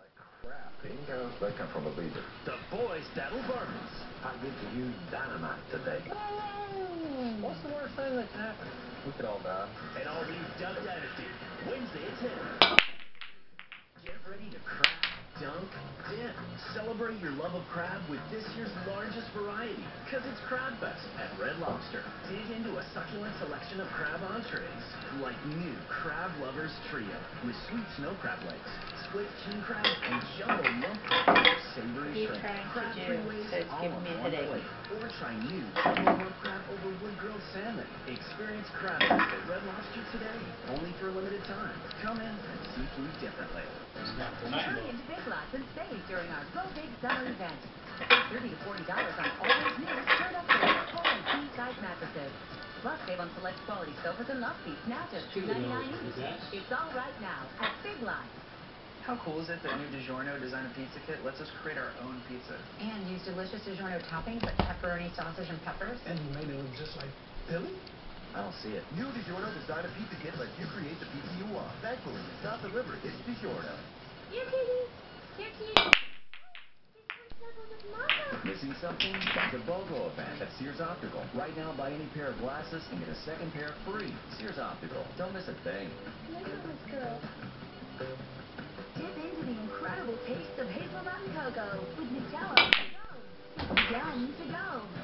Crap, bingo. That come from a beaver. The boys battle Barbies. I get to use dynamite today. What's the worst thing that can happen? We could all die. And all new Duck Dynasty, Wednesday at 10. Get ready to crack, dunk, dip. Celebrate your love of crab with this year's largest variety, because it's Crab Fest at Red Lobster. Dig into a succulent selection of crab entrees, like new Crab Lovers Trio, with sweet snow crab legs, split king crab, and jumbo lump crab with savory shrimp. Crab three-ways all on one plate. Or try new jumbo lump crab over wood-grilled salmon. Experience Crab Fest at Red Lobster today, only for a limited time. Come in and see food differently. Hurry into Big Lots and save during our Go Big Summer event. Save $30 to $40 on all new turn-up full and king-size mattresses. Plus, save on select quality sofas and love seats now just $2.99 each. It's all right now at Big Lots. How cool is it that new DiGiorno Design a Pizza Kit lets us create our own pizza? And use delicious DiGiorno toppings like pepperoni, sausage, and peppers. And you made it look just like Billy? I don't see it. New DiGiorno Design a Pizza Kit lets you create the pizza you want. Thankfully, it's not delivered, it's DiGiorno. Here, kitty. Here, kitty. Missing something? That's a BOGO event at Sears Optical. Right now, buy any pair of glasses and get a second pair free. Sears Optical. Don't miss a thing. Look at this girl. Dip into the incredible taste of hazelnut and cocoa with Nutella to go. It's done to go.